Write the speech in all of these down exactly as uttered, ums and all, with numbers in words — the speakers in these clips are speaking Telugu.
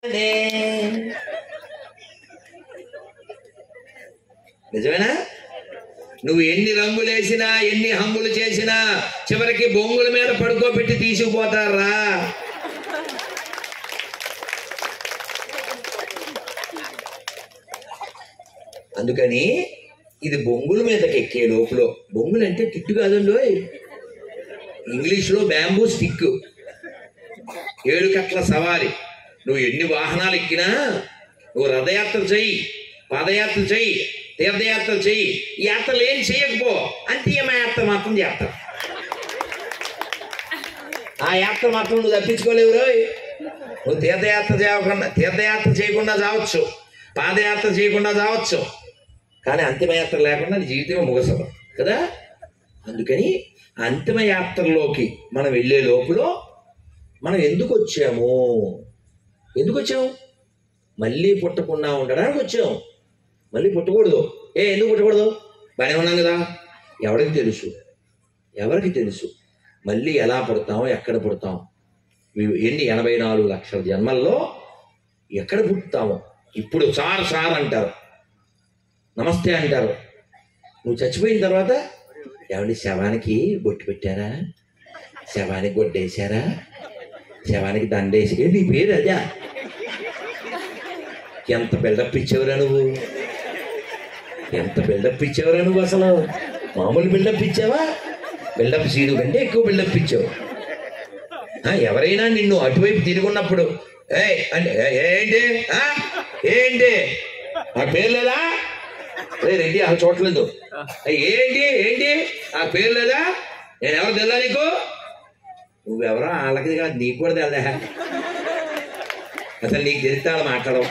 నిజమేనా? నువ్వు ఎన్ని రంగులేసినా ఎన్ని హంగులు చేసినా చివరికి బొంగుల మీద పడుకోబెట్టి తీసుకుపోతారా? అందుకని ఇది బొంగుల మీదకి ఎక్కే లోపల, బొంగులు అంటే టిట్టు కాదండి, ఇంగ్లీష్లో బ్యాంబూ స్టిక్, ఏడు కట్ల సవారి. నువ్వు ఎన్ని వాహనాలు ఎక్కినా, నువ్వు రథయాత్ర చెయ్యి, పాదయాత్ర చెయ్యి, తీర్థయాత్ర చెయ్యి, యాత్రలు ఏం చెయ్యకపో, అంత్యమయాత్ర మాత్రం చేస్తావు. ఆ యాత్ర మాత్రం నువ్వు తప్పించుకోలేవు రోయ్. నువ్వు తీర్థయాత్ర చేయకుండా తీర్థయాత్ర చేయకుండా చావచ్చు, పాదయాత్ర చేయకుండా చావచ్చు, కానీ అంతిమయాత్ర లేకుండా నీ జీవితం ముగసదు కదా. అందుకని అంతిమయాత్రలోకి మనం వెళ్ళే లోపల మనం ఎందుకు వచ్చాము? ఎందుకు వచ్చాము? మళ్ళీ పుట్టకుండా ఉండడానికి వచ్చాము. మళ్ళీ పుట్టకూడదు. ఏ ఎందుకు పుట్టకూడదు? బాగానే ఉన్నాం కదా. ఎవరికి తెలుసు? ఎవరికి తెలుసు మళ్ళీ ఎలా పుడతాం, ఎక్కడ పుడతాం? ఎన్ని ఎనభై నాలుగు లక్షల జన్మల్లో ఎక్కడ పుట్టుతామో. ఇప్పుడు సార్ సార్ అంటారు, నమస్తే అంటారు. నువ్వు చచ్చిపోయిన తర్వాత ఏమండి శవానికి బొట్టు పెట్టారా, శవానికి గొడ్డేశారా, శవానికి దండేసి, నీ పేరు అదా? ఎంత బిల్డప్ ఇచ్చేవరా నువ్వు, ఎంత బిల్డప్ ఇచ్చేవరా నువ్వు? అసలు మామూలు బిల్డప్ ఇచ్చావా? బిల్డప్ సీడు కంటే ఎక్కువ బిల్డప్ ఇచ్చావు. ఎవరైనా నిన్ను అటువైపు తిరుగున్నప్పుడు ఏ అంటే ఏంటి ఏంటి ఆ పేరు లేదా? రే రెడ్డి అసలు చూడలేదు. ఏంటి ఏంటి ఆ పేరు లేదా? నేను ఎవరు తెల్లా నీకు? నువ్వెవరో వాళ్ళకి కాదు, నీకు కూడా తెల్దా? అసలు నీకు తెలుస్తాను మాట్లాడవు.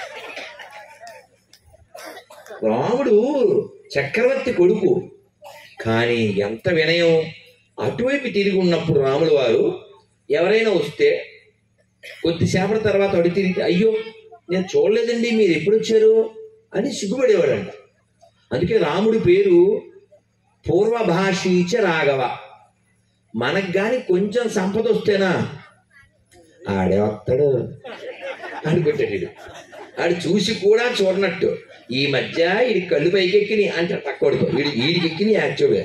రాముడు చక్రవర్తి కొడుకు, కానీ ఎంత వినయం. అటువైపు తిరిగి ఉన్నప్పుడు రాముడు వారు ఎవరైనా వస్తే కొద్దిసేపటి తర్వాత అడి తిరిగి, అయ్యో నేను చూడలేదండి, మీరు ఎప్పుడు వచ్చారు అని సిగ్గుపడేవాడంట. అందుకే రాముడి పేరు పూర్వభాషీచ రాఘవ. మనకు కానీ కొంచెం సంపద వస్తేనా ఆడే వస్తాడు అనుకుంటాడు. ఆడు చూసి కూడా చూడనట్టు. ఈ మధ్య ఇది కళ్ళు పైకెక్కిని అంటే తక్కువడుకో, వీడి వీడికి ఎక్కిని యాక్చువల్గా.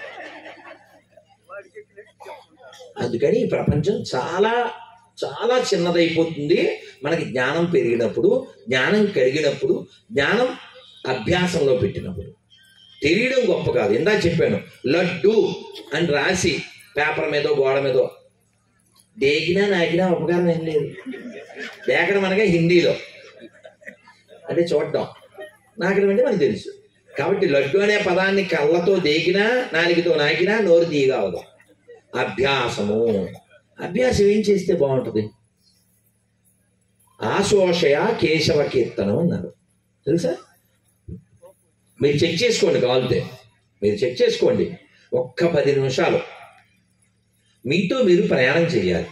అందుకని ఈ ప్రపంచం చాలా చాలా చిన్నదైపోతుంది మనకి జ్ఞానం పెరిగినప్పుడు, జ్ఞానం కలిగినప్పుడు, జ్ఞానం అభ్యాసంలో పెట్టినప్పుడు. తెలియడం గొప్ప కాదు. ఇందా చెప్పాను, లడ్డు అని రాసి పేపర్ మీదో గోడ మీదో దేకినా నాకినా ఉపకారం ఏం లేదు. దేకడం అనగా హిందీలో అంటే చూడటం, నాకడం అంటే మనకు తెలుసు. కాబట్టి లడ్డు అనే పదాన్ని కళ్ళతో దేకినా నాలుగుతో నాకినా నోరు తీయగలదు. అభ్యాసము. అభ్యాసం ఏం చేస్తే బాగుంటుంది? ఆశోషయ కేశవ కీర్తనం అన్నారు, తెలుసా? మీరు చెక్ చేసుకోండి, కావాలితే మీరు చెక్ చేసుకోండి. ఒక్క పది నిమిషాలు మీతో మీరు ప్రయాణం చేయాలి.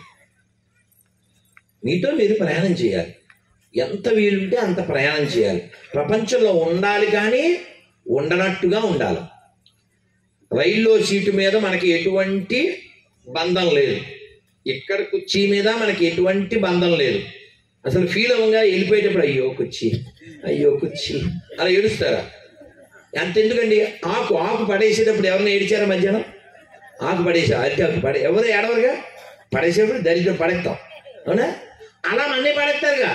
మీతో మీరు ప్రయాణం చేయాలి. ఎంత వీలుంటే అంత ప్రయాణం చేయాలి. ప్రపంచంలో ఉండాలి కానీ ఉండనట్టుగా ఉండాలి. రైల్లో సీటు మీద మనకి ఎటువంటి బంధం లేదు, ఇక్కడ కుర్చీ మీద మనకి ఎటువంటి బంధం లేదు. అసలు ఫీల్ అవ్వగా వెళ్ళిపోయేటప్పుడు అయ్యో కుర్చీ, అయ్యో కుర్చీ అలా ఏడుస్తారా? అంతెందుకండి, ఆకు ఆకు పడేసేటప్పుడు ఎవరైనా ఏడిచారా? మధ్యాహ్నం ఆకు పడేసా, అరటి ఆకు పడే ఎవరు ఏడవరుగా. పడేసేటప్పుడు దరిద్రం పడేస్తాం, అవునా? అలా మన్నీ పడేస్తారుగా.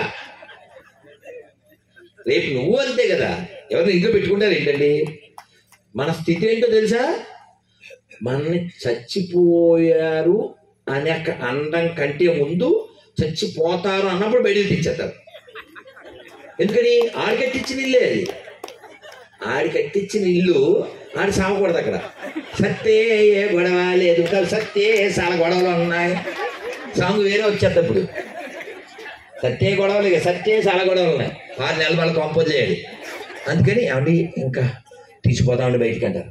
రేపు నువ్వు అంతే కదా, ఎవరిని ఇంట్లో పెట్టుకుంటారు ఏంటండి? మన స్థితి ఏంటో తెలుసా? మనని చచ్చిపోయారు అనే అండం కంటే ముందు చచ్చిపోతారు అన్నప్పుడు బయటకు తెచ్చేస్తారు. ఎందుకని? ఆడి కట్టించిన ఇల్లే అది. ఆడి కట్టించిన ఇల్లు ఆడి సాగకూడదు అక్కడ. సత్తే ఏ గొడవ లేదు, సత్తే చాలా గొడవలు ఉన్నాయి. సాంగ్ వేరే వచ్చేటప్పుడు సత్తే గొడవలు, ఇక సత్తే చాలా గొడవలు ఉన్నాయి. ఆరు నెలల వాళ్ళకి కంపోజ్ చేయాలి. అందుకని ఏమండి ఇంకా తీసిపోతామండి బయటికి అంటారు.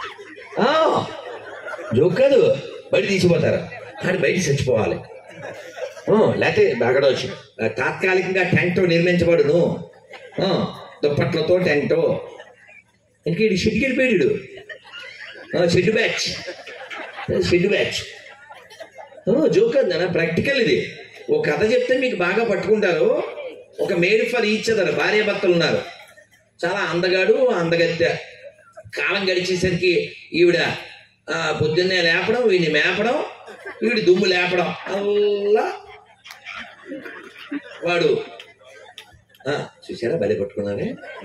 జోక్ కాదు, బయట తీసిపోతారు. ఆడి బయట చచ్చిపోవాలి. లేకపోతే అక్కడ వచ్చి తాత్కాలికంగా టెంట్ నిర్మించబడును, దుప్పట్లతో టెంట్. ఇంక ఇది షెడ్కి వెళ్ళిపోయాడు. Shed batch, shed batch. Joke కదా, ప్రాక్టికల్ ఇది. ఓ కథ చెప్తే మీకు బాగా పట్టుకుంటారు. ఒక మేడ్ ఫర్ ఈచ్ అదర్ భార్య భర్తలు ఉన్నారు. చాలా అందగాడు అందగత్తె. కాలం గడిచేసరికి ఈవిడ పొద్దున్నే లేపడం, వీడిని మేపడం, వీడి దుమ్ము లేపడం, అల్లా వాడు చూసారా బలి పట్టుకున్నానే.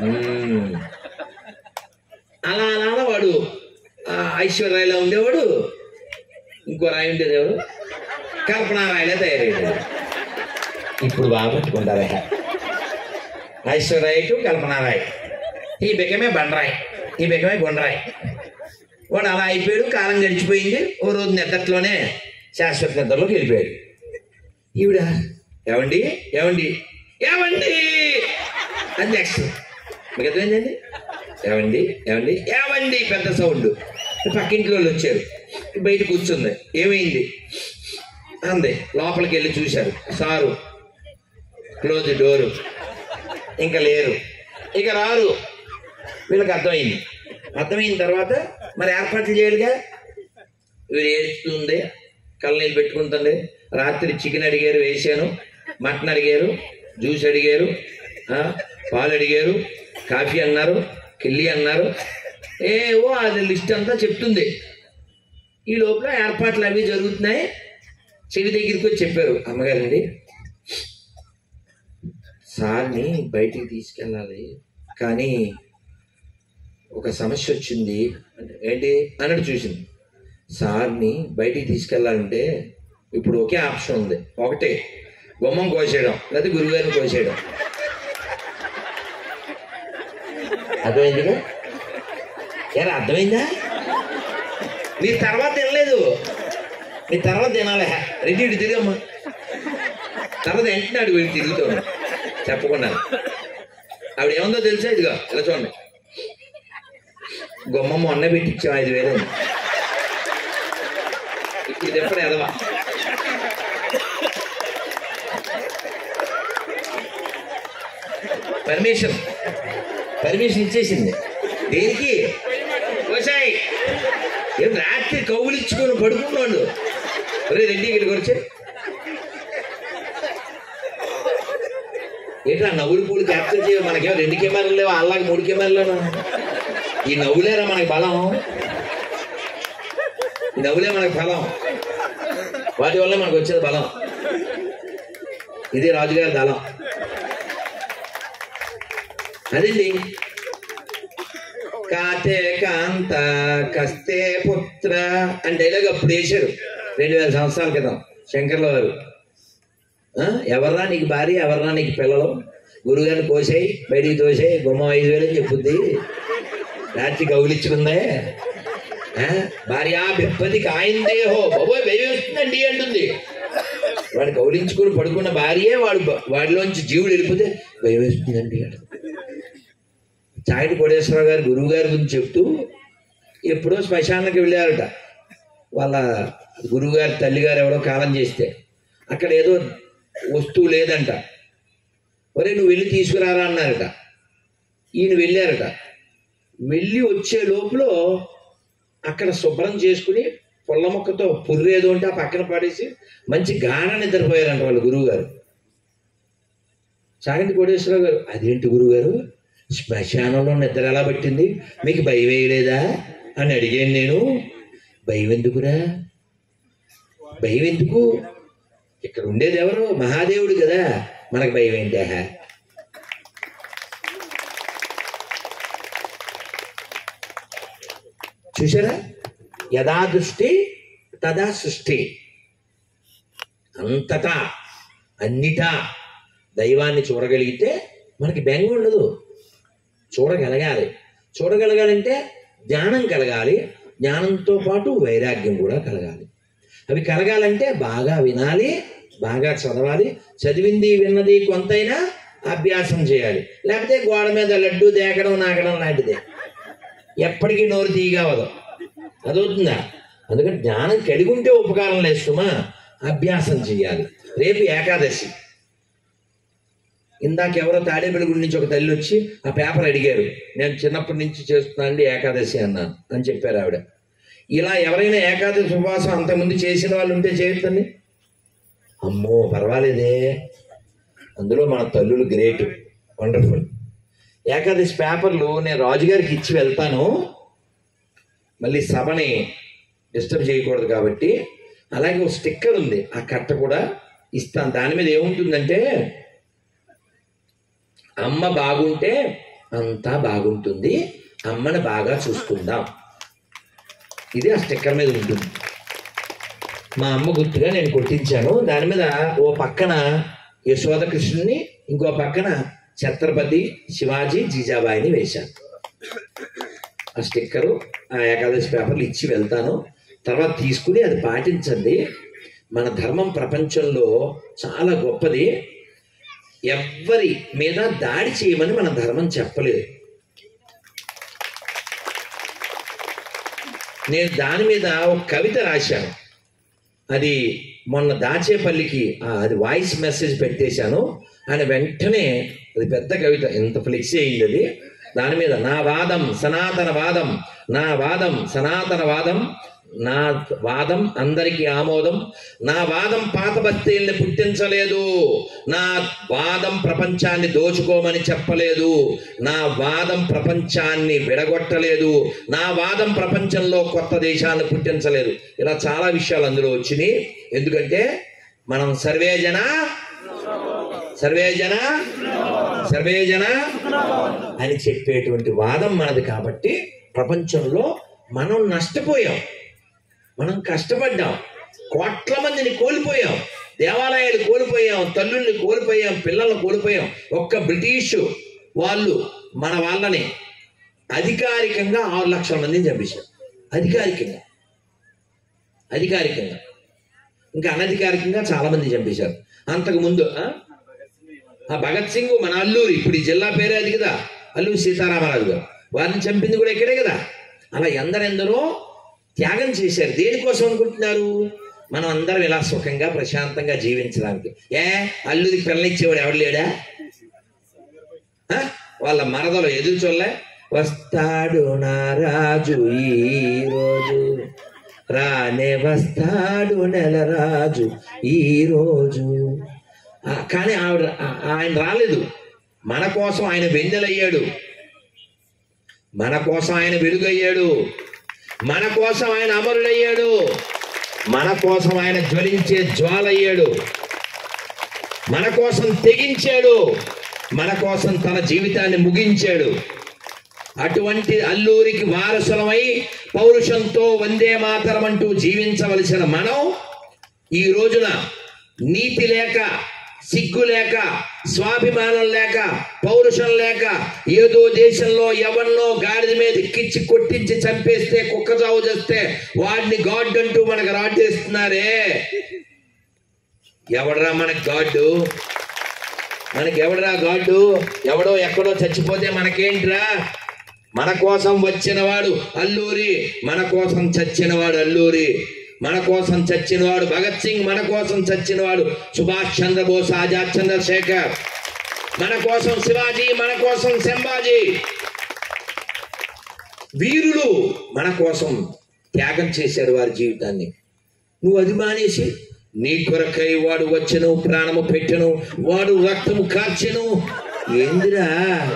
అలా అలా వాడు ఐశ్వర్యాలో ఉండేవాడు, ఇంకో రాయి ఉండేది ఎవరు కల్పనా రాయిలే తయారయ్యాడు. ఇప్పుడు బాగా పట్టుకుంటారా ఐశ్వర్య టు కల్పనా రాయ్. ఈ బికమే బండరాయ్, ఈ బికమే గుండ్రాయ్. వాడు అలా అయిపోయాడు. కాలం గడిచిపోయింది. ఓ రోజు నిద్రలోనే శాశ్వత నిద్రలోకి వెళ్ళిపోయాడు. ఈవిడ ఏవండి ఏవండి ఏవండి అది నెక్స్ట్ మీకు అర్థమైందండి. ఏవండి ఏవండి ఏవండి పెద్ద సౌండ్. పక్కింట్లో వాళ్ళు వచ్చారు. బయట కూర్చుంది. ఏమైంది అంది. లోపలికి వెళ్ళి చూశారు. Sir close door. ఇంకా లేరు, ఇక రారు. వీళ్ళకి అర్థమైంది. అర్థమైన తర్వాత మరి ఏర్పాట్లు చేయాలిగా. వీరు ఏడుస్తుంది, కళ్ళనీళ్ళు పెట్టుకుంటుంది. రాత్రి చికెన్ అడిగారు, వేసాను. మటన్ అడిగారు, జ్యూస్ అడిగారు, పాలు అడిగారు, కాఫీ అన్నారు, కిల్లి అన్నారు. ఏవో అది లిస్ట్ అంతా చెప్తుంది. ఈ లోపల ఏర్పాట్లు అవి జరుగుతున్నాయి. చెవి దగ్గరికి వచ్చి చెప్పారు, అమ్మగారండి సార్ని బయటికి తీసుకెళ్ళాలి, కానీ ఒక సమస్య వచ్చింది. అంటే ఏంటి అన్నట్టు చూసింది. సార్ని బయటికి తీసుకెళ్ళాలంటే ఇప్పుడు ఒకే ఆప్షన్ ఉంది. ఒకటే గుమ్మం కోసేయడం, లేదా గురువుగారిని కోసేయడం. అర్థమైందిగా? ఏరా అర్థమైందా? మీరు తర్వాత తినలేదు, మీ తర్వాత తినాలి. రెడ్డి ఇటు తిరిగమ్మా. తర్వాత వెంటనే అడుగు వెళ్ళి తిరుగుతాడు చెప్పకుండా. ఆవిడ ఏముందో తెలుసా? ఇదిగా ఇలా చూడండి. గుమ్మమ్మ మొన్న పెట్టించాం ఐదు వేలు. ఇప్పుడు చెప్పండి ఎదవా. పర్మిషన్ పర్మిషన్ ఇచ్చేసింది. దేనికి? కోసాయి. ఏం రాత్రి కౌగులు ఇచ్చుకొని పడుకున్నాడు. ఒరే రెడ్డి ఇక్కడికి వచ్చే ఏంట్రా నవ్వులు పూలు క్యాప్చర్ చేయ. మనకేమో రెండు కెమెరాలు లేవు, అలాగే మూడు కెమెరాలు. ఈ నవ్వులేరా మనకి బలం. ఈ నవ్వులే మనకి బలం. వాటి వల్ల మనకు వచ్చేది బలం. ఇది రాజుగారి దళం. అదండి. కాతే కాంత కస్తే పుత్ర అని డైలాగ్ అప్పుడు వేశారు రెండు వేల సంవత్సరాల క్రితం శంకర్ల వారు. ఎవర్రా నీకు భార్య, ఎవర్రా నీకు పిల్లలు, గురువుగారిని కోసేయి, బయటికి తోసేయి, గుమ్మం ఐదు వేలు అని చెప్పుద్ది. రాత్రి కౌలిచ్చుకుందే. భార్య బిప్పది కాయిందే హో బాబోయ్ భయం వేస్తుందండి అంటుంది. వాడు కౌలించుకుని పడుకున్న భార్యే వాడు వాడిలోంచి జీవుడు వెళ్ళిపోతే భయం వేస్తుందండి అంట. చాగంటి కోటేశ్వరరావు గారు గురువు గారి గురించి చెప్తూ ఎప్పుడో శ్మశానానికి వెళ్ళారట. వాళ్ళ గురువుగారి తల్లిగారు ఎవడో కాలం చేస్తే అక్కడ ఏదో వస్తువు లేదంట. ఒరే నువ్వు వెళ్ళి తీసుకురారా అన్నారట. ఈయన వెళ్ళారట. వెళ్ళి వచ్చే లోపల అక్కడ శుభ్రం చేసుకుని పొల్ల మొక్కతో పుర్రేదో ఉంటే ఆ పక్కన పడేసి మంచి గాఢ నిద్రపోయారంట వాళ్ళ గురువు గారు. చాగంటి కోటేశ్వరరావు గారు అదేంటి గురువుగారు శ్మశానంలో నిద్ర ఎలా పట్టింది, మీకు భయం వేయలేదా అని అడిగాను నేను. భయం ఎందుకురా? భయం ఎందుకు? ఇక్కడ ఉండేది ఎవరు? మహాదేవుడు కదా, మనకు భయం ఏంటా? చూసారా? యథా దృష్టి తదా సృష్టి. అంతటా అన్నిటా దైవాన్ని చూడగలిగితే మనకి బెంగ ఉండదు. చూడగలగాలి. చూడగలగాలంటే జ్ఞానం కలగాలి. జ్ఞానంతో పాటు వైరాగ్యం కూడా కలగాలి. అవి కలగాలంటే బాగా వినాలి, బాగా చదవాలి. చదివింది విన్నది కొంతైనా అభ్యాసం చేయాలి. లేకపోతే గోడ మీద లడ్డు దేకడం నాకడం లాంటిదే, ఎప్పటికీ నోరు తీయగవదు. అదవుతుందా? అందుకని జ్ఞానం కలిగి ఉంటే ఉపకారం లేదు సుమా, అభ్యాసం చేయాలి. రేపు ఏకాదశి. ఇందాక ఎవరో తాడేపల్లిగూడి నుంచి ఒక తల్లి వచ్చి ఆ పేపర్ అడిగారు. నేను చిన్నప్పటి నుంచి చేస్తున్నా అండి ఏకాదశి అన్నాను అని చెప్పారు ఆవిడ. ఇలా ఎవరైనా ఏకాదశి ఉపవాసం అంతకుముందు చేసిన వాళ్ళు ఉంటే చేయొద్దండి. అమ్మో పర్వాలేదే, అందులో మన తల్లులు గ్రేట్, వండర్ఫుల్. ఏకాదశి పేపర్లు నేను రాజుగారికి ఇచ్చి వెళ్తాను, మళ్ళీ సభని డిస్టర్బ్ చేయకూడదు కాబట్టి. అలాగే ఒక స్టిక్కర్ ఉంది, ఆ కట్ట కూడా ఇస్తాను. దాని మీద ఏముంటుందంటే, అమ్మ బాగుంటే అంతా బాగుంటుంది, అమ్మని బాగా చూసుకుందాం. ఇది ఆ స్టిక్కర్ మీద ఉంటుంది. మా అమ్మ గుర్తుగా నేను కొట్టించాను. దాని మీద ఓ పక్కన యశోద కృష్ణుని, ఇంకో పక్కన ఛత్రపతి శివాజీ జీజాబాయిని వేశాను. ఆ స్టిక్కరు ఆ ఏకాదశి పేపర్లు ఇచ్చి వెళ్తాను. తర్వాత తీసుకుని అది పాటించండి. మన ధర్మం ప్రపంచంలో చాలా గొప్పది. ఎవ్వరి మీద దాడి చేయమని మన ధర్మం చెప్పలేదు. నేను దాని మీద ఒక కవిత రాశాను, అది మొన్న దాచేపల్లికి అది వాయిస్ మెసేజ్ పెట్టేశాను. ఆయన వెంటనే, అది పెద్ద కవిత, ఎంత ఫ్లెక్సీ అయింది అది. దాని మీద నా వాదం సనాతన వాదం, నా వాదం సనాతన వాదం, నా వాదం అందరికీ ఆమోదం, నా వాదం పాత బస్తీల్ని పుట్టించలేదు, నా వాదం ప్రపంచాన్ని దోచుకోమని చెప్పలేదు, నా వాదం ప్రపంచాన్ని విడగొట్టలేదు, నా వాదం ప్రపంచంలో కొత్త దేశాన్ని పుట్టించలేదు. ఇలా చాలా విషయాలు అందులో వచ్చినాయి. ఎందుకంటే మనం సర్వేజన సర్వేజన సర్వేజన అని చెప్పేటువంటి వాదం మనది. కాబట్టి ప్రపంచంలో మనం నష్టపోయాం, మనం కష్టపడ్డాం, కోట్ల మందిని కోల్పోయాం, దేవాలయాలు కోల్పోయాం, తల్లుల్ని కోల్పోయాం, పిల్లల్ని కోల్పోయాం. ఒక్క బ్రిటిషు వాళ్ళు మన వాళ్ళని అధికారికంగా ఆరు లక్షల మందిని చంపేశారు. అధికారికంగా అధికారికంగా ఇంకా అనధికారికంగా చాలా మంది చంపేశారు. అంతకుముందు ఆ భగత్ సింగ్ మన అల్లూరి, ఇప్పుడు ఈ జిల్లా పేరే అది కదా, అల్లూరి సీతారామరాజు గారు, వారిని చంపింది కూడా ఇక్కడే కదా. అలా ఎందరెందరో త్యాగం చేశారు. దేనికోసం అనుకుంటున్నారు? మనం అందరం ఇలా సుఖంగా ప్రశాంతంగా జీవించడానికి. ఏ అల్లుడికి పిల్లనిచ్చేవాడు ఎవడు లేడా? వాళ్ళ మరదలు ఎదురు చూడలే, వస్తాడు నా రాజు ఈ రోజు, రానే వస్తాడు నెల రాజు ఈ రోజు. కానీ ఆవిడ ఆయన రాలేదు. మన కోసం ఆయన వెన్నెలయ్యాడు, మన కోసం ఆయన వెలుగయ్యాడు, మన కోసం ఆయన అమరుడయ్యాడు, మన కోసం ఆయన జ్వలించే జ్వాలయ్యాడు, మన కోసం తెగించాడు, మన కోసం తన జీవితాన్ని ముగించాడు. అటువంటి అల్లూరికి వారసులమై పౌరుషంతో వందే మాతరం అంటూ జీవించవలసిన మనం ఈ రోజున నీతి లేక, సిగ్గు లేక, స్వాభిమానం లేక, పౌరుషం లేక, ఏదో దేశంలో ఎవరినో గాడిద మీద ఎక్కించి కొట్టించి చంపేస్తే, కుక్క చావు చేస్తే వాడిని గాడ్ అంటూ మనకు రాటేస్తున్నారే. ఎవడరా మనకి గాడ్డు? మనకి ఎవడరా గాడ్డు? ఎవడో ఎక్కడో చచ్చిపోతే మనకేంట్రా? మన కోసం వచ్చినవాడు అల్లూరి, మన కోసం చచ్చినవాడు అల్లూరి, మన కోసం చచ్చినవాడు భగత్ సింగ్, మన కోసం చచ్చినవాడు సుభాష్ చంద్రబోస్, ఆజాద్ చంద్రశేఖర్, మన కోసం శివాజీ, మన కోసం సంభాజీ. వీరులు మన కోసం త్యాగం చేశారు వారి జీవితాన్ని. నువ్వు అది మానేసి నీ కొరకై వాడు వచ్చెను, ప్రాణము పెట్టెను, వాడు రక్తము కార్చెను. ఏందిరా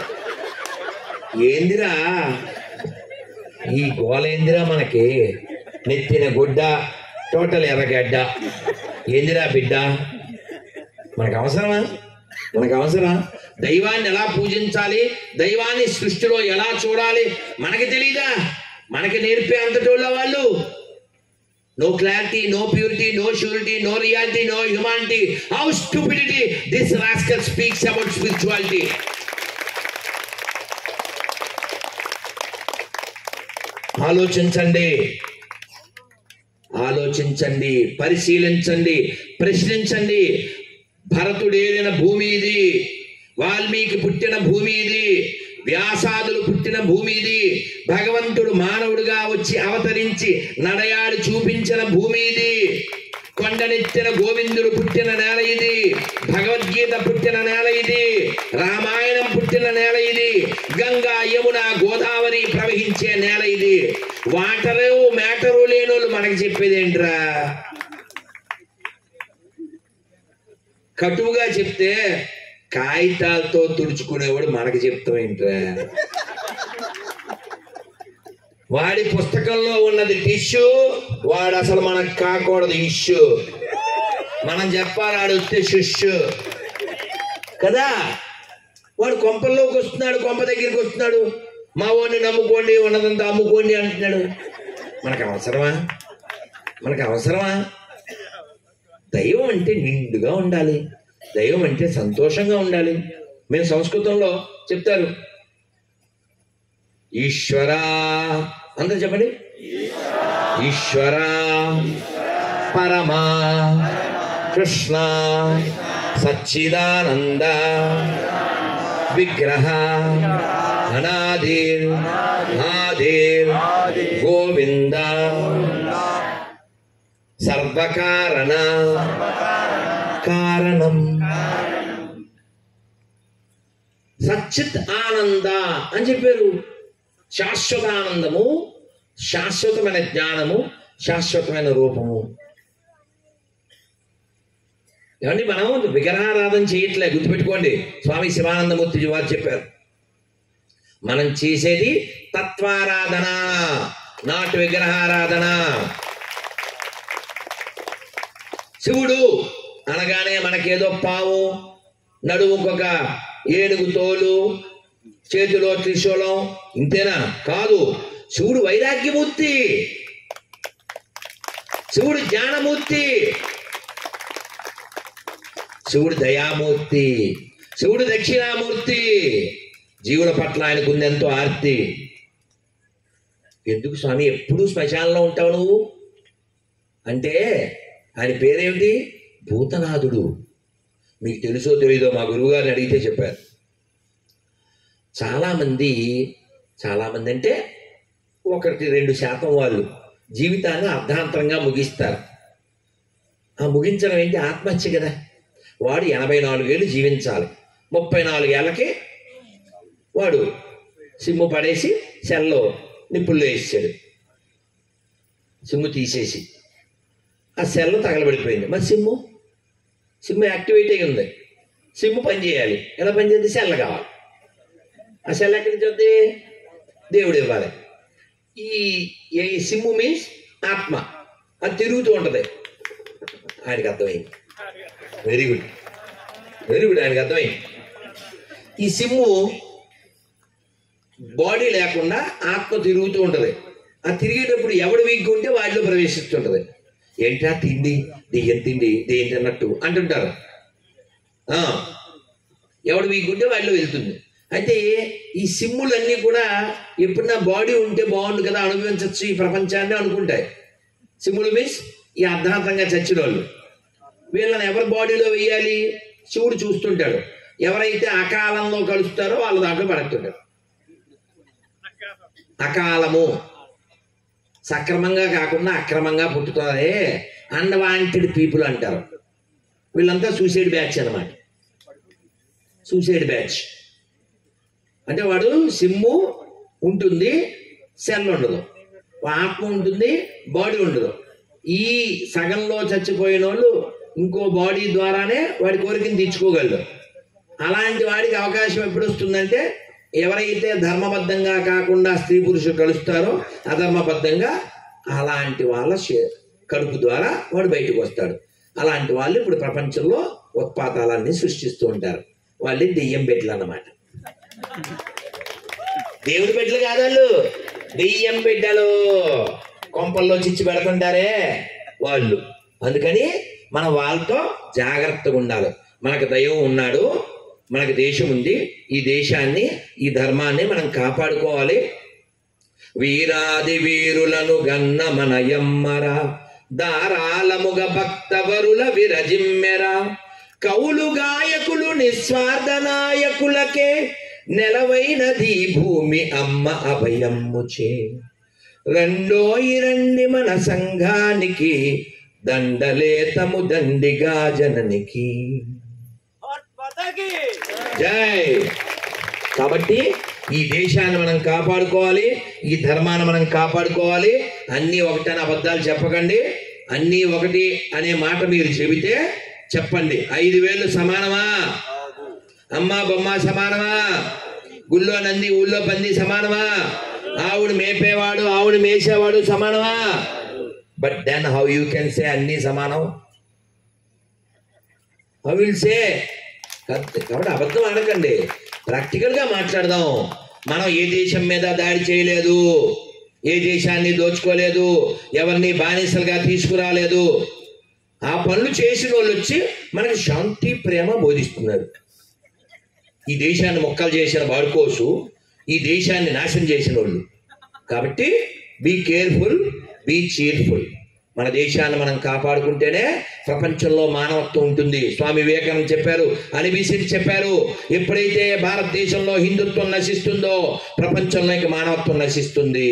ఏందిరా ఈ గోలేందిరా? మనకి నెత్తిన గుడ్డ, టోటల్ ఎర్రగడ్డ. ఏందిరా బిడ్డ? మనకు అవసరమా? మనకు అవసరమా? దైవాన్ని ఎలా పూజించాలి, దైవాన్ని సృష్టిలో ఎలా చూడాలి మనకి తెలీదా? మనకి నేర్పే అంతటోళ్ళ వాళ్ళు. No clarity, no purity, no surety, no reality, no humanity. How stupidity this rascal speaks about spirituality. ఆలోచించండి, ఆలోచించండి, పరిశీలించండి, ప్రశ్నించండి. భరతుడేలిన భూమి ఇది, వాల్మీకి పుట్టిన భూమి ఇది, వ్యాసాదులు పుట్టిన భూమి ఇది, భగవంతుడు మానవుడిగా వచ్చి అవతరించి నడయాడి చూపించిన భూమి ఇది, కొండనెత్తిన గోవిందుడు పుట్టిన నేల ఇది, భగవద్గీత పుట్టిన నేల ఇది, రామాయణం పుట్టిన నేల ఇది, గంగా యమున గోదావరి ప్రవహించే నేల ఇది. వాటరు మ్యాటరు లేనోళ్ళు మనకి చెప్పేది ఏంట్రా? కటువుగా చెప్తే కాగితాలతో తుడుచుకునేవాడు మనకి చెప్తాం ఏంట్రా? వాడి పుస్తకంలో ఉన్నది టిష్యూ, వాడు అసలు మనకు కాకూడదు ఇష్యూ. మనం చెప్పాలి ఆడు వస్తే శిష్యు కదా. వాడు కొంపల్లోకి వస్తున్నాడు, కొంప దగ్గరికి వస్తున్నాడు, మా వాడిని నమ్ముకోండి ఉన్నదంతా అమ్ముకోండి అంటున్నాడు. మనకు అవసరమా? మనకు అవసరమా? దైవం అంటే నిండుగా ఉండాలి, దైవం అంటే సంతోషంగా ఉండాలి. మేము సంస్కృతంలో చెప్తారు ఈశ్వరా, అందరూ చెప్పండి, ఈశ్వరా పరమా కృష్ణ సచ్చిదానంద విగ్రహ అనాదిర్ ఆదిర్ గోవింద సర్వకారణ కారణం సచ్చిత్ ఆనంద అని చెప్పారు. శాశ్వత ఆనందము, శాశ్వతమైన జ్ఞానము, శాశ్వతమైన రూపము. ఏమండి, మనం విగ్రహారాధన చేయట్లే, గుర్తుపెట్టుకోండి. స్వామి శివానందమూర్తి వారు చెప్పారు, మనం చేసేది తత్వారాధన, నాట్ విగ్రహారాధన. శివుడు అనగానే మనకేదో పావు, నడుముకొక ఏనుగు తోలు, చేతిలో త్రిశూలం, ఇంతేనా? కాదు. శివుడు వైరాగ్యమూర్తి, శివుడు జ్ఞానమూర్తి, శివుడు దయామూర్తి, శివుడు దక్షిణామూర్తి. జీవుల పట్ల ఆయనకు ఎంతో ఆర్తి. ఎందుకు స్వామి ఎప్పుడు శ్మశానంలో ఉంటావు నువ్వు అంటే, ఆయన పేరేమిటి? భూతనాథుడు. మీకు తెలుసో తెలీదో, మా గురువు గారిని అడిగితే చెప్పారు. చాలామంది చాలామంది అంటే ఒకటి రెండు శాతం వాళ్ళు జీవితాన్ని అర్ధాంతరంగా ముగిస్తారు. ఆ ముగించడం ఏంటి? ఆత్మహత్య కదా. వాడు ఎనభై నాలుగేళ్ళు జీవించాలి, ముప్పై నాలుగేళ్లకి వాడు సిమ్ము పడేసి సెల్లో నిప్పుల్లో వేసాడు. సిమ్ము తీసేసి ఆ సెల్ తగలబడిపోయింది. మరి సిమ్ము సిమ్ము యాక్టివేట్ అయి ఉంది, సిమ్ము పనిచేయాలి. ఎలా పనిచేద్ది? సెల్ కావాలి. ఆ సెల్ ఎక్కడి నుంచి వద్ది? దేవుడు ఇవ్వాలి. ఈ సిమ్ము మీన్స్ ఆత్మ, అది తిరుగుతూ ఉంటుంది. ఆయనకి అర్థమైంది. వెరీ గుడ్, వెరీ గుడ్, ఆయనకి అర్థమైంది. ఈ సిమ్ము బాడీ లేకుండా ఆత్మ తిరుగుతూ ఉంటుంది. ఆ తిరిగేటప్పుడు ఎవడు వీక్గా ఉంటే వాటిలో ప్రవేశిస్తుంటుంది. ఏంటా తిండి, దెయ్యం తిండి, దెయ్యం తిన్నట్టు అంటుంటారు. ఎవడు వీక్గా ఉంటే వాటిలో వెళ్తుంది. అయితే ఈ సిమ్ములన్నీ కూడా ఎప్పుడు నా బాడీ ఉంటే బాగుండు కదా, అనుభవించవచ్చు ఈ ప్రపంచాన్ని అనుకుంటాయి. సిమ్ములు మీన్స్ ఈ అర్ధాంతంగా చచ్చిన వాళ్ళు. వీళ్ళని ఎవరి బాడీలో వేయాలి? శివుడు చూస్తుంటాడు. ఎవరైతే అకాలంలో కలుస్తారో వాళ్ళ దాంట్లో పడుతుంటాడు. అకాలము సక్రమంగా కాకుండా అక్రమంగా పుట్టుతారే అన్వాంటెడ్ పీపుల్ అంటారు. వీళ్ళంతా సూసైడ్ బ్యాచ్ అన్నమాట. సూసైడ్ బ్యాచ్ అంటే వాడు సిమ్ము ఉంటుంది, సెల్ ఉండదు, ఆత్మ ఉంటుంది, బాడీ ఉండదు. ఈ సగంలో చచ్చిపోయిన వాళ్ళు ఇంకో బాడీ ద్వారానే వాడి కోరికని తీర్చుకోగలరు. అలాంటి వాడికి అవకాశం ఎప్పుడు వస్తుందంటే, ఎవరైతే ధర్మబద్ధంగా కాకుండా స్త్రీ పురుషులు కలుస్తారో అధర్మబద్ధంగా, అలాంటి వాళ్ళ కడుపు ద్వారా వాడు బయటకు వస్తాడు. అలాంటి వాళ్ళు ఇప్పుడు ప్రపంచంలో ఉత్పాతాలన్నీ సృష్టిస్తూ ఉంటారు. వాళ్ళే దెయ్యం బిడ్డలు అన్నమాట. దేవుడి బిడ్డలు కాదాళ్ళు, దెయ్యం బిడ్డలు. కొంపల్లో చిచ్చి పెడుతుంటారే వాళ్ళు. అందుకని మనం వాళ్ళతో జాగ్రత్తగా ఉండాలి. మనకు దైవం ఉన్నాడు, మనకు దేశం ఉంది, ఈ దేశాన్ని, ఈ ధర్మాన్ని మనం కాపాడుకోవాలి. వీరాది వీరులను గన్న మనయమ్మరా, దారాలముగ భక్తవరుల విరజిమ్మెరా, కౌలు గాయకులు నిస్వార్థ నాయకులకే నెలవైనది భూమి అమ్మ అభయమ్ముచే. రెండోయి రండి మన సంఘానికి, దండలేతము దండిగా జననికి. జై. కాబట్టి ఈ దేశాన్ని మనం కాపాడుకోవాలి, ఈ ధర్మాన్ని మనం కాపాడుకోవాలి. అన్నీ ఒకటని అబద్ధాలు చెప్పకండి. అన్నీ ఒకటి అనే మాట మీరు చెబితే చెప్పండి, ఐదు వేలు సమానమా? అమ్మ బొమ్మ సమానమా? గుళ్ళో నంది ఊళ్ళో పంది సమానమా? ఆవుడు మేపేవాడు ఆవుడు మేసేవాడు సమానమా? But then how you can say అన్ని సమానం? How will say? కాబట్టి అబద్ధం ఆడకండి, ప్రాక్టికల్ గా మాట్లాడదాం. మనం ఏ దేశం మీద దాడి చేయలేదు, ఏ దేశాన్ని దోచుకోలేదు, ఎవరిని బానిసలుగా తీసుకురాలేదు. ఆ పనులు చేసిన వాళ్ళు వచ్చి మనకి శాంతి ప్రేమ బోధిస్తున్నారు. ఈ దేశాన్ని మొక్కలు చేసిన వాడుకోసు, ఈ దేశాన్ని నాశనం చేసిన వాళ్ళు. కాబట్టి బీ కేర్ఫుల్, బీ చీర్ఫుల్. మన దేశాన్ని మనం కాపాడుకుంటేనే ప్రపంచంలో మానవత్వం ఉంటుంది. స్వామి వివేకానంద చెప్పారు, అనిబిసిరి చెప్పారు, ఎప్పుడైతే భారతదేశంలో హిందుత్వం నశిస్తుందో ప్రపంచంలోకి మానవత్వం నశిస్తుంది.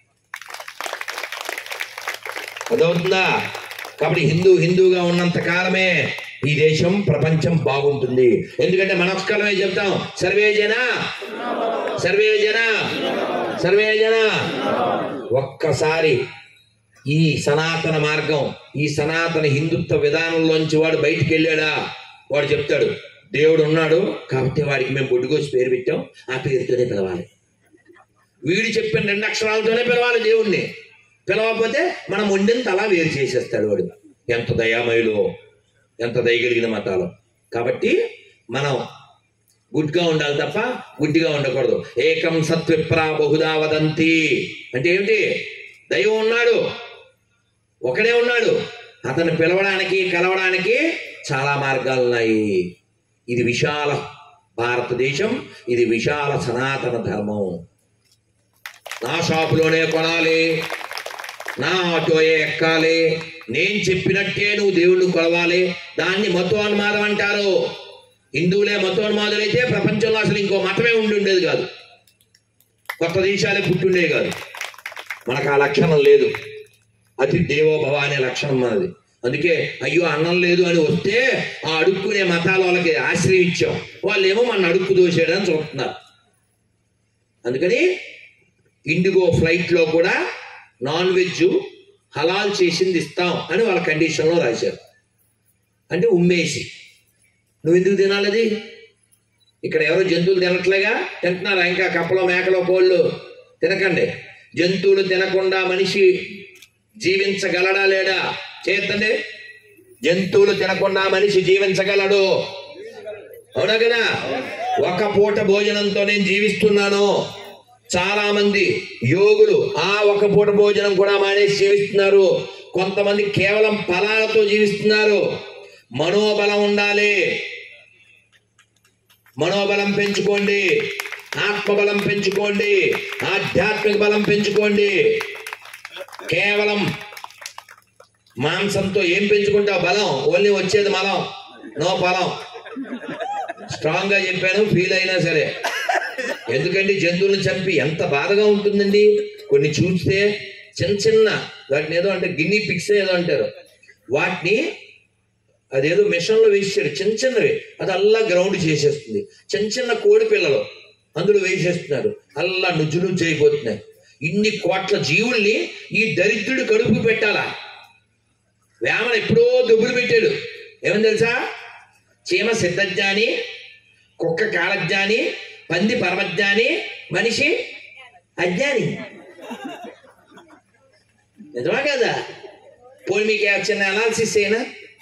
అదవుతుందా? కాబట్టి హిందూ హిందూగా ఉన్నంత కాలమే ఈ దేశం ప్రపంచం బాగుంటుంది. ఎందుకంటే మన ఒక్కలమే చెప్తాం, సర్వే జన సర్వే జన సర్వే జన. ఒక్కసారి ఈ సనాతన మార్గం, ఈ సనాతన హిందుత్వ విధానంలోంచి వాడు బయటికి వెళ్ళాడా, వాడు చెప్తాడు దేవుడు ఉన్నాడు కాబట్టి వాడికి మేము బొడ్డుకోసి పేరు పెట్టాం, ఆ పేరుతోనే పిలవాలి. వీడు చెప్పిన రెండు అక్షరాలతోనే పిలవాలి దేవుణ్ణి. పిలవకపోతే మనం వండింత అలా వేరు చేసేస్తాడు వాడు. ఎంత దయామయులు, ఎంత దయగలిగిన మతాలు. కాబట్టి మనం గుడ్గా ఉండాలి తప్ప గుడ్డిగా ఉండకూడదు. ఏకం సత్విప్రా బహుదా వదంతి అంటే ఏమిటి? దైవం ఉన్నాడు, ఒకడే ఉన్నాడు. అతను పిలవడానికి కలవడానికి చాలా మార్గాలు ఉన్నాయి. ఇది విశాల భారతదేశం, ఇది విశాల సనాతన ధర్మం. నా షాపులోనే కొనాలి, నా ఆటోయే ఎక్కాలి, నేను చెప్పినట్టే నువ్వు దేవుణ్ణి కొలవాలి. దాన్ని మతోన్మాదం అంటారు. హిందువులే మతోన్మాదులైతే ప్రపంచంలో అసలు ఇంకో మతమే ఉండి ఉండేది కాదు, కొత్త దేశాలే పుట్టుండేది కాదు. మనకు ఆ లక్షణం లేదు. అతి దేవోభవ అనే లక్షణం మనది. అందుకే అయ్యో అన్నం లేదు అని వస్తే ఆ అడుక్కునే మతాల వాళ్ళకి ఆశ్రయించాం, వాళ్ళు ఏమో మన అడుక్కు దోసేయడానికి చూస్తున్నారు. అందుకని ఇండిగో ఫ్లైట్లో కూడా నాన్ వెజ్ హలాల్ చేసింది ఇస్తాం అని వాళ్ళ కండిషన్లో రాశారు. అంటే ఉమ్మేసి నువ్వు ఎందుకు తినాలది? ఇక్కడ ఎవరో జంతువులు తినట్లేగా, తింటున్నారా? ఇంకా కప్పలో మేకలో కోళ్ళు తినకండి. జంతువులు తినకుండా మనిషి జీవించగలడా లేడా? చేతండి. జంతువులు తినకుండా మనిషి జీవించగలడు, అవునా కదా? ఒక పూట భోజనంతో నేను జీవిస్తున్నాను. చాలా మంది యోగులు ఆ ఒక పూట భోజనం కూడా మానేసి జీవిస్తున్నారు. కొంతమంది కేవలం ఫలాలతో జీవిస్తున్నారు. మనోబలం ఉండాలి, మనోబలం పెంచుకోండి, ఆత్మబలం పెంచుకోండి, ఆధ్యాత్మిక బలం పెంచుకోండి. కేవలం మాంసంతో ఏం పెంచుకుంటావు బలం? ఓన్లీ వచ్చేది మలం, నో బలం. స్ట్రాంగ్ గా చెప్పాను, ఫీల్ అయినా సరే. ఎందుకంటే జంతువులను చంపి ఎంత బాధగా ఉంటుందండి. కొన్ని చూస్తే చిన్న చిన్న వాటిని ఏదో అంటే గిన్నీ పిక్స్ ఏదో అంటారు, వాటిని అదేదో మిషన్లో వేసాడు, చిన్న చిన్నవి, అది అల్లా గ్రౌండ్ చేసేస్తుంది. చిన్న చిన్న కోడి పిల్లలు అందులో వేసేస్తున్నారు, అల్లా నుజ్జు నుజ్జు అయిపోతున్నాయి. ఇన్ని కోట్ల జీవుల్ని ఈ దరిద్రుడు కడుపు పెట్టాలా? వేమన ఎప్పుడో దుబ్బులు పెట్టాడు. ఏమని తెలుసా? చీమ సిద్ధజ్ఞాని, కుక్క కాలజ్ఞాని, పంది పరమజ్ఞాని, మనిషి అజ్ఞాని. నిజమా కదా? పోనీ మీకు చిన్న అనాలిసిస్ అయినా,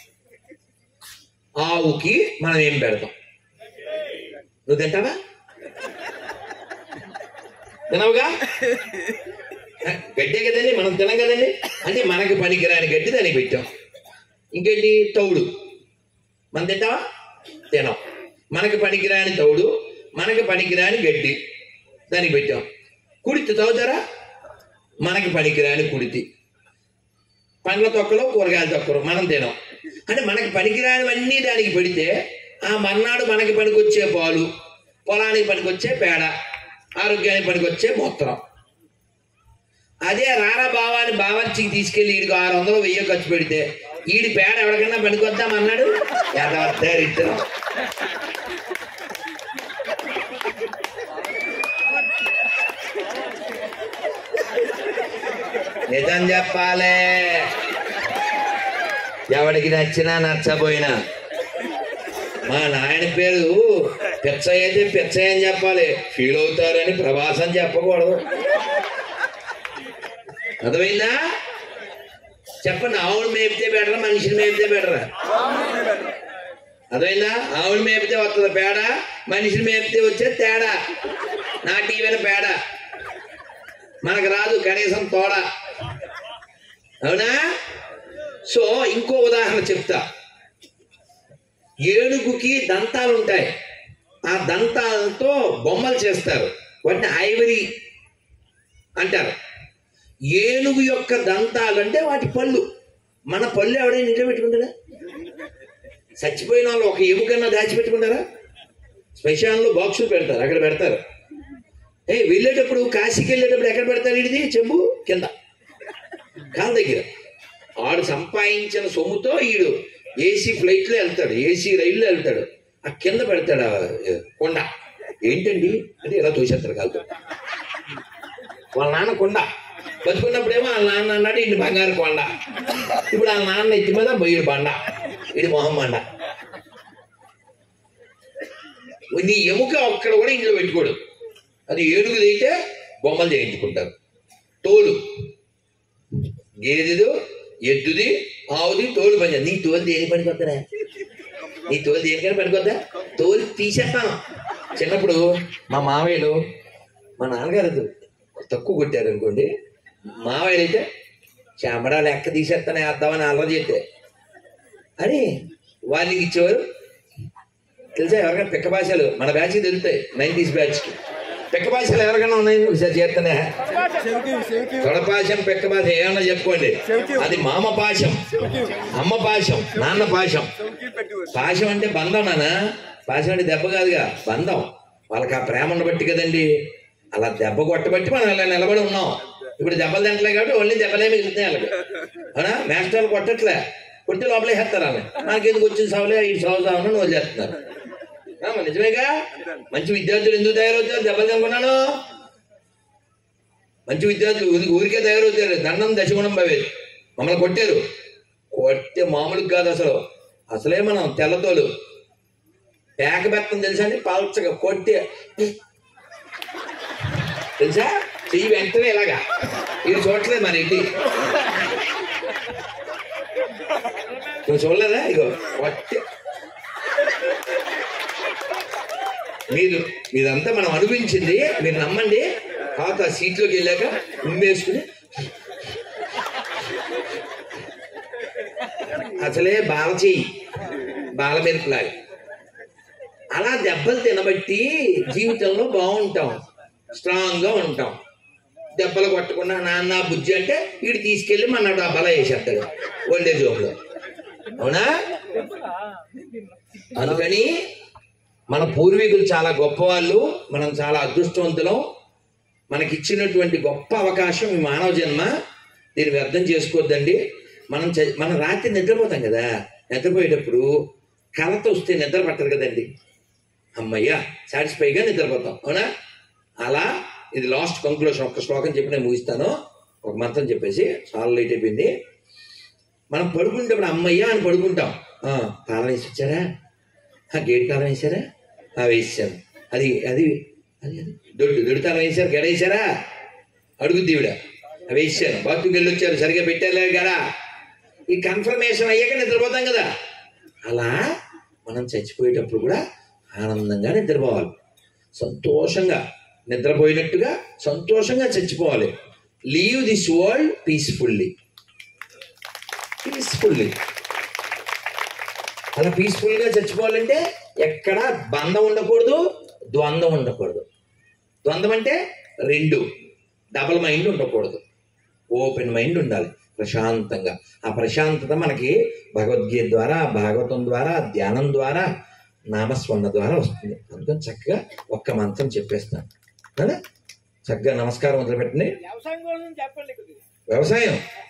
ఆవుకి మనం ఏం పెడతాం? నువ్వు తింటావా? తినవుగా? గడ్డే కదండి, మనం తినం కదండి. అంటే మనకి పనికిరాని గడ్డి దానికి పెట్టాం. ఇంకేంటి? తౌడు. మనం తింటావా? తినం. మనకి పనికిరాని తౌడు, మనకి పనికిరాని గడ్డి దానికి పెట్టాం. కుడితి తవ్వుతారా? మనకి పనికిరాని కుడితి. పండ్ల తొక్కలు, కూరగాయల తొక్కలు మనం తినం. అంటే మనకి పనికిరానివన్నీ దానికి పెడితే ఆ మర్నాడు మనకి పనికొచ్చే పాలు, పొలానికి పనికొచ్చే పేడ, ఆరోగ్యానికి పనికొచ్చే మూత్రం. అదే రారా బావాని బావర్చికి తీసుకెళ్లి ఈడికి ఆరు వందలు వెయ్యి ఖర్చు పెడితే ఈడి పేడ ఎవరికన్నా పనికొద్దామన్నాడు. ఇద్దరం నిజం చెప్పాలే, ఎవడికి నచ్చినా నచ్చబోయినా. మా నాయన పేరు పెచ్చయ్య అయితే పెచ్చయ్య అని చెప్పాలి, ఫీల్ అవుతారని ప్రభాస్ అని చెప్పకూడదు. అర్థమైందా? చెప్పండి, ఆవులు మేపితే బెటరా మనిషిని మేపితే బెటరా? అర్థమైందా? ఆవులు మేపితే వస్తుంది పేడ, మనిషిని మేపితే వచ్చే తేడా. నా టీవీన పేడ మనకు రాదు కనీసం తోడ. అవునా? సో ఇంకో ఉదాహరణ చెప్తా. ఏనుగుకి దంతాలు ఉంటాయి, ఆ దంతాలతో బొమ్మలు చేస్తారు, వాటిని ఐవరీ అంటారు. ఏనుగు యొక్క దంతాలు అంటే వాటి పళ్ళు. మన పళ్ళు ఎవడైనా ఇంట్లో పెట్టుకుంటారా? చచ్చిపోయిన వాళ్ళు ఒక ఎముకన్నా దాచిపెట్టుకుంటారా? శ్మశానంలో బాక్సులు పెడతారు, అక్కడ పెడతారు. ఏ వెళ్ళేటప్పుడు కాశీకి వెళ్ళేటప్పుడు ఎక్కడ పెడతారు? ఇది చెంబు కింద కాళ్ళ దగ్గర. ఆడు సంపాదించిన సొమ్ముతో ఈడు ఏసీ ఫ్లైట్లో వెళ్తాడు, ఏసీ రైల్లో వెళ్తాడు, ఆ కింద పెడతాడు కొండ. ఏంటండి అంటే ఇలా తోసేస్తాడు కాలుతో. వాళ్ళ నాన్న కొండ బతుకున్నప్పుడేమో వాళ్ళ నాన్న అన్నాడు ఇంటి బంగారు కొండ. ఇప్పుడు వాళ్ళ నాన్న ఎత్తి మీద బొయ్యడు బండ, ఇది మొహం బండ. నీ ఎముక ఒక్కడ కూడా ఇంట్లో పెట్టుకోడు. అది ఏనుగుది అయితే బొమ్మలు చేయించుకుంటారు. తోలు గేదెదు, ఎద్దుది, ఆవుది తోలు పని. నీ తోలు దేని పనికొద్దా? నీ తోలు దేనికైనా పనికొద్దా? తోలు తీసేస్తాను. చిన్నప్పుడు మా మావయ్యలు, మా నాన్నగారు తక్కువ కొట్టారు అనుకోండి, మావయ్యలు అయితే చెమడా లెక్క తీసేస్తానే వేద్దామని అల్లరి చేస్తే అని వాళ్ళకి ఇచ్చేవారు. తెలుసా? ఎవరికైనా పిక్క భాషలు మన బ్యాచ్కి తెలుస్తాయి, నైన్టీస్ బ్యాచ్కి పిక్క భాషలు ఎవరికైనా ఉన్నాయి సార్ చేస్తానే. తొడపాశం పిక్క భాష ఏమన్నా చెప్పుకోండి. అది మామ పాశం, అమ్మ పాశం, నాన్న పాశం. పాశం అంటే బంధం నాన్న, పాశం అంటే దెబ్బ కాదుగా, బంధం. వాళ్ళకి ఆ ప్రేమ ఉండబట్టి కదండి అలా దెబ్బ కొట్టబట్టి మనం ఇలా నిలబడి ఉన్నాం. ఇప్పుడు దెబ్బలు తింటలే కాబట్టి ఓన్లీ దెబ్బలే మిగులుతున్నాయి వాళ్ళకి. అవునా? మాస్టర్లు కొట్టట్లే, కొట్టి లోపలే వేస్తారు. వాళ్ళని మనకి ఎందుకు వచ్చిన సావులే ఈ సాగు సాగును వదిలేస్తున్నారు. నిజమేగా? మంచి విద్యార్థులు ఎందుకు తయారవుతారు? దెబ్బలు తినుకున్నాను. మంచి విద్యార్థులు ఊరికే తయారవుతారు. దండం దశగుణం భవేది. మమ్మల్ని కొట్టారు, కొట్టే మామూలుగా కాదు అసలు. అసలే మనం తెల్లతోలు పేక బెత్తం తెలుసా అండి? పల్చగా కొట్టే తెలుసా? చెయ్యి వెంటనే ఇలాగా. ఇది చూడట్లేదు మరి ఇంటి, నువ్వు చూడలేదా? ఇగో కొట్టే. మీరు మీరంతా మనం అనిపించింది మీరు నమ్మండి. కాక సీట్లోకి వెళ్ళాక ఉమ్మేసుకుని అసలే బాల చెయ్యి, బాల మెరుపులాగా అలా దెబ్బలు తినబట్టి జీవితంలో బాగుంటాం, స్ట్రాంగ్ గా ఉంటాం. దెబ్బలు కొట్టకుండా నాన్న బుజ్జి అంటే వీడు తీసుకెళ్ళి మన డబ్బాలో వేసేస్తాడు ఓల్డేజ్ హోమ్ లో. అవునా? అందుకని మన పూర్వీకులు చాలా గొప్పవాళ్ళు, మనం చాలా అదృష్టవంతులం. మనకిచ్చినటువంటి గొప్ప అవకాశం ఈ మానవ జన్మ, దీన్ని వ్యర్థం చేసుకోవద్దండి. మనం మనం రాత్రి నిద్రపోతాం కదా, నిద్రపోయేటప్పుడు కలత వస్తే నిద్ర పట్టదు కదండి. అమ్మయ్యా సాటిస్ఫైగా నిద్రపోతాం. అవునా? అలా ఇది లాస్ట్ కంక్లూషన్. ఒక్క శ్లోకం చెప్పి నేను ముగిస్తాను, ఒక మంత్రం చెప్పేసి చాలా లేట్ అయిపోయింది. మనం పడుకునేటప్పుడు అమ్మయ్యా అని పడుకుంటాం. తాళం వేసి వచ్చారా? గేట్ తాళం వేసారా? వేసాను. అది అది అది అది దొడ్డు దొడ్డు తాళం వేసారు, గడ వేసారా? అడుగుద్ది ఈవిడ. అవి వేసాను. బాత్రూమ్కి వెళ్ళి వచ్చారు, సరిగా పెట్టారు గడా. ఈ కన్ఫర్మేషన్ అయ్యాక నిద్రపోతాం కదా. అలా మనం చచ్చిపోయేటప్పుడు కూడా ఆనందంగా నిద్రపోవాలి, సంతోషంగా నిద్రపోయినట్టుగా సంతోషంగా చచ్చిపోవాలి. Leave this world peacefully. Peacefully అలా పీస్ఫుల్గా చచ్చిపోవాలంటే ఎక్కడ బంధం ఉండకూడదు, ద్వంద్వం ఉండకూడదు. ద్వంద్వం అంటే రెండు, డబల్ మైండ్ ఉండకూడదు, ఓపెన్ మైండ్ ఉండాలి ప్రశాంతంగా. ఆ ప్రశాంతత మనకి భగవద్గీత ద్వారా, భాగవతం ద్వారా, ధ్యానం ద్వారా, నామస్మరణ ద్వారా వస్తుంది. అందుకని చక్కగా ఒక్క మంత్రం చెప్పేస్తాను కదా. చక్కగా నమస్కారం మొదలు పెట్టండి. వ్యవసాయం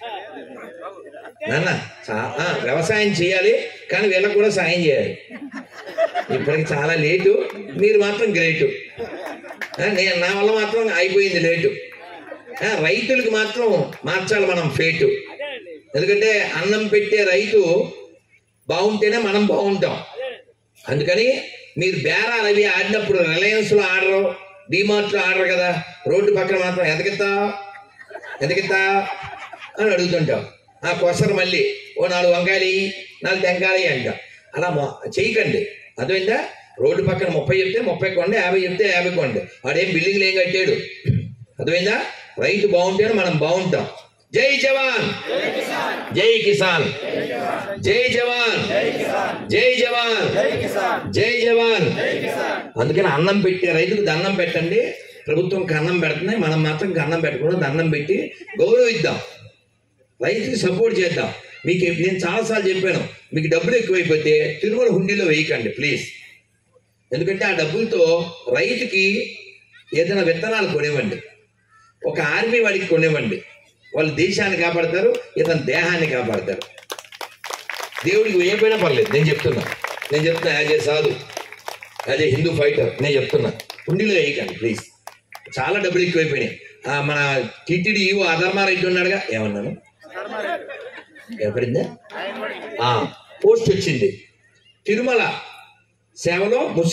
నాన్న వ్యవసాయం చేయాలి, కానీ వీళ్ళకి కూడా సాయం చేయాలి. ఇప్పటికి చాలా లేటు, మీరు మాత్రం గ్రేటు. నేను నా వల్ల మాత్రం అయిపోయింది లేటు. రైతులకు మాత్రం మార్చాలి మనం ఫేటు. ఎందుకంటే అన్నం పెట్టే రైతు బాగుంటేనే మనం బాగుంటాం. అందుకని మీరు బేరాలు అవి ఆడినప్పుడు రిలయన్స్లో ఆడరు, డిమార్ట్లో ఆడరు కదా, రోడ్డు పక్కన మాత్రం ఎదగితా ఎదగితా అని అడుగుతుంటాం. ఆ కొసరు మళ్ళీ ఓ నాలుగు వంకాయలు నాలుగు టెంకాయలు అంట. అలా చేయకండి, అర్థమైందా? రోడ్డు పక్కన ముప్పై చెప్తే ముప్పై కొండి, యాభై చెప్తే యాభై కొండి. వాడేం బిల్డింగ్లు ఏం కట్టాడు, అర్థమైందా? రైతు బాగుంటే మనం బాగుంటాం. జై జవాన్, జై కిసాన్, జై జవాన్, జై జవాన్, జై జవాన్. అందుకని అన్నం పెట్టి రైతుకు దండం పెట్టండి. ప్రభుత్వంకి అన్నం పెడుతుంది, మనం మాత్రం అన్నం పెట్టకుండా దండం పెట్టి గౌరవిద్దాం, రైతుకి సపోర్ట్ చేద్దాం. మీకు నేను చాలాసార్లు చెప్పాను, మీకు డబ్బులు ఎక్కువైపోతే తిరుమల హుండీలో వేయకండి ప్లీజ్. ఎందుకంటే ఆ డబ్బులతో రైతుకి ఏదైనా విత్తనాలు కొనివ్వండి, ఒక ఆర్మీ వాడికి కొనివ్వండి. వాళ్ళు దేశాన్ని కాపాడతారు, ఇతని దేహాన్ని కాపాడతారు. దేవుడికి వేయకపోయినా పర్లేదు, నేను చెప్తున్నా నేను చెప్తున్నా యాజ్ ఏ సాధు, యాజ్ ఏ హిందూ ఫైటర్ నేను చెప్తున్నా, హుండీలో వేయకండి ప్లీజ్. చాలా డబ్బులు ఎక్కువైపోయినాయి. మన టీటీడీ ఈవో అధర్మారెడ్డి ఉన్నాడుగా, ఏమన్నాను ఎక్కడిందా పోస్ట్ వచ్చింది, తిరుమల సేవలో